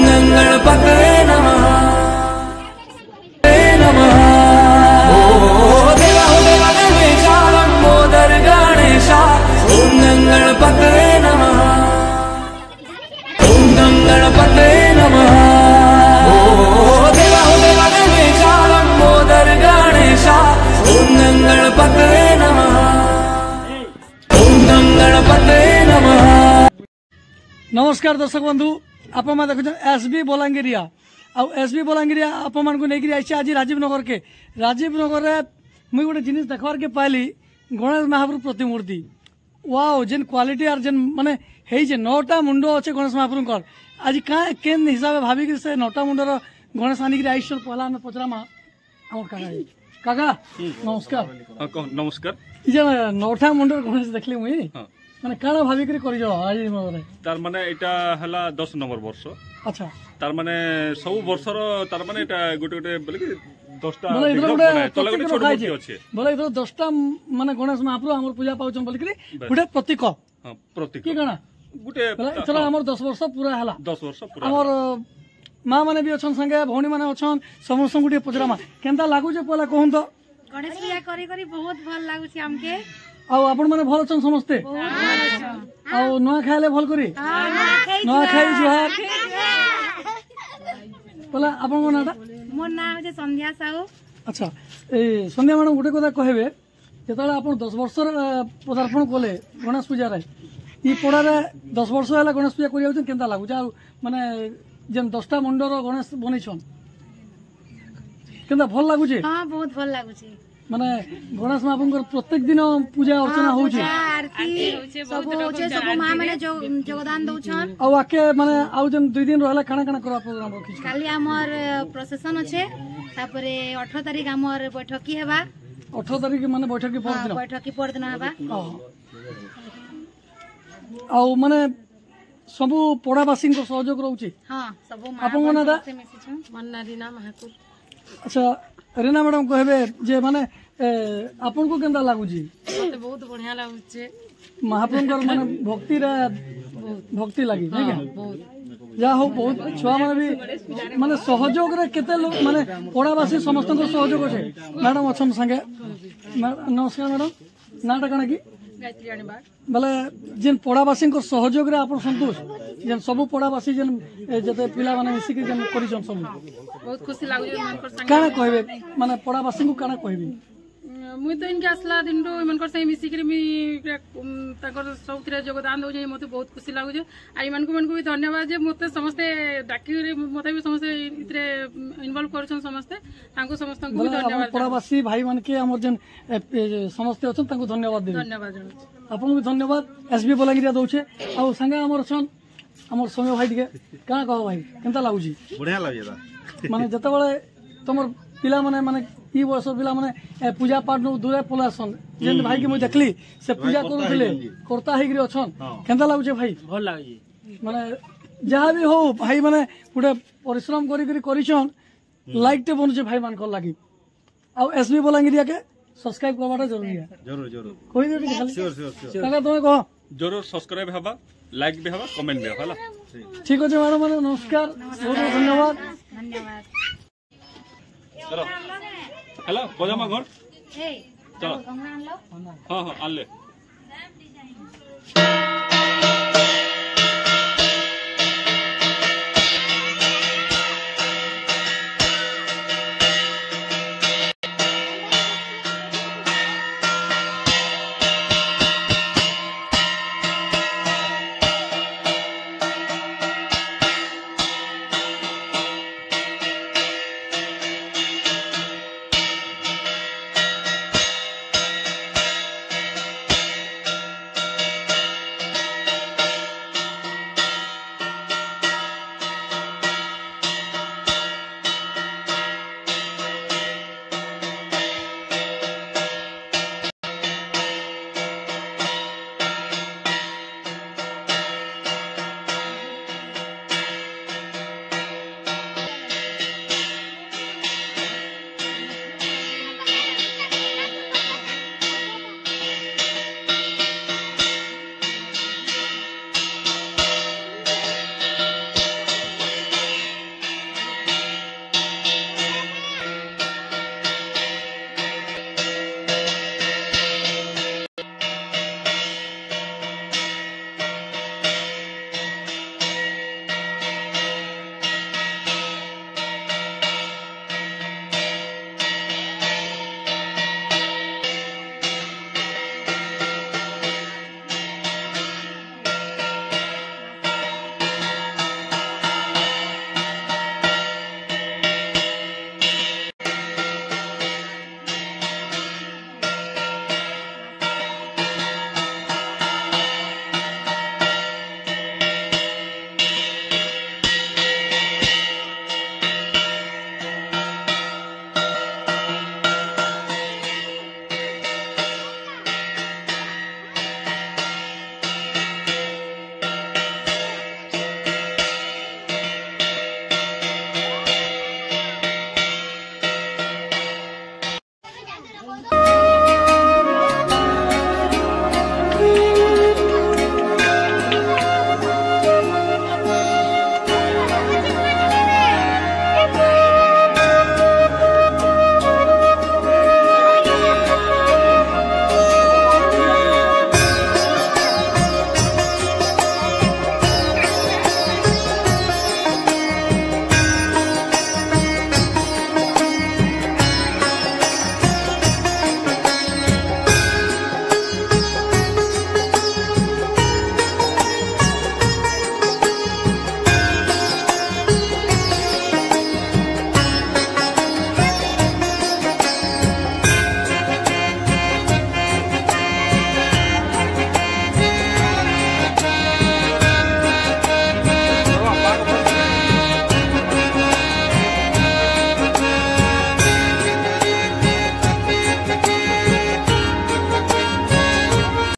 गणपते नमः नमः। ओम देवा गणेशा लंबोदर गणेशा ओम गणपते नमः। ओम गणपते नमः। ओम देवा गणेशा लंबोदर गणेशा ओम गणपते नमः। ओम गणपते नमः। नमस्कार दर्शक बंधु, आप देखुन एसबी बलांगीरिया आउ एसबी बलांगीरिया आप लेकिन आज राजीव नगर के मुझे गोटे जिन देखबार के पाइली गणेश महाप्रभु प्रतिमूर्ति। वाओ जेन क्वालिटी आर जेन माने है 9टा मुंड अच्छे गणेश महाप्रभु आज क्या केन हिसाब भाविक से 9टा मुंडर गणेश आनिक आईस पहला पचरामा काका नमस्कार। नमस्कार। ये 9टा मुंडर गणेश देखली मुई माने काना भाविक करी आज तार माने एटा हला 10 नंबर वर्ष। अच्छा तार माने सब वर्षर तार माने एटा गोटे गोटे बोले कि 10टा तले गोटे छोट मूर्ति अछि बोले इधर 10टा माने गणेश महाप्रभु हमर पूजा पाउछन बोल कि गोटे प्रतीक। हां प्रतीक की गणा गोटे चलो हमर 10 वर्ष पूरा हला 10 वर्ष पूरा हमर मां माने भी अछन संगे भौणी माने अछन समस्त गुटे पचरामा केनता लागु जे पहला कहूं तो गणेश पूजा करी करी बहुत भल लागु छी हमके। आउ आपण माने भल अछन समस्ते आउ नवा खाइले भल करी नवा खाइ जुहार पहला आपण को नाटा मोर नाम जे संध्या साहू। अच्छा ए संध्या मैडम गोटे कथा कहबे जेतले आपण 10 वर्ष पदार्पण कले गणेश पूजा रे ई पड़ा रे 10 वर्ष होला गणेश पूजा करिया होत केनता लागु जा माने जेन 10टा मुंडर गणेश बनिछन केनता भल लागु जे। हां बहुत भल लागु छी माने गणेश महाप्रभु प्रत्येक दिन पूजा अर्चना हो छे आरती सब होचे सब मां माने योगदान दउछन आ आके माने आउ जन 2 दिन रहला खाना खाना करवा प्रोग्राम रखी काली हमर प्रोसेशन अच्छे तापरे 18 तारिख हमर बैठकी हेबा 18 तारिख माने बैठकी पर दिन हेबा आउ माने सबु पड़ावासी को सहयोग रहउची। हां सबु मां आपन कोना से मिसिछन मन्ना रीना महाकुल। अच्छा रीना मैडम कहबे जे माने आपन को केनता लागु जी। मते बहुत बढ़िया लागु छे महाप्रभु माने भक्ति लगी नहीं क्या बहुत जा हो बहुत छुआ माने भी माने सहयोग रे केते लोग माने पड़ावासी समस्त को सहयोग छे। मैडम अछन संगे नमस्कार मैडम नाटा कना की गायत्री अनिबा बोले जेन पड़ावासी को सहयोग रे आपन संतोष जेन सब पड़ावासी जेन जते पिला माने मिसी के जेन करिसन सब बहुत खुशी लागु जे मन कर संग काना कहबे माने पड़ावासी को काना कहबे मुई तो इनके असला दिन तो मन कर से मिसी के मी ताकर सबथिरे योगदान दउ जे मते बहुत खुशी लागु जे आई मन को भी धन्यवाद जे मते समस्त डाकी मते भी समस्त इतरे इन्वॉल्व करछन समस्त तांको समस्त को भी धन्यवाद। पड़ावासी भाई मन के हमर जेन समस्त अछन तांको धन्यवाद दे धन्यवाद आपन भी धन्यवाद एसबी बलांगीरिया दउछे आ संगे हमर छन हमर समय भाई के काना कहो भाई केनता लागु जी। बढ़िया लागे माने जते बेले तमर पिला माने ई वर्ष पिला माने पूजा पाठ नु दूरे पलासन जेन भाई के मु देखली से पूजा करूथिले करता हेगिरि अछन केनता लागु जे भाई भल लागे जी माने जहाँ भी हो भाई माने गोटे परिश्रम करी करिछन लाइक टे बनुचे भाई मान को लागी आ एसबी बलांगीरिया के सब्सक्राइब करवाटा जरूरी है जरूर जरूर कोई दे खाली श्योर काका तुम कह जरूर सब्सक्राइब हबा लाइक भी हबा कमेंट भी हबा ठीक अछि मैडम माने नमस्कार बहुत धन्यवाद धन्यवाद। चलो हेलो पजामा घर ए चलो गंगा आन लो हां हां आले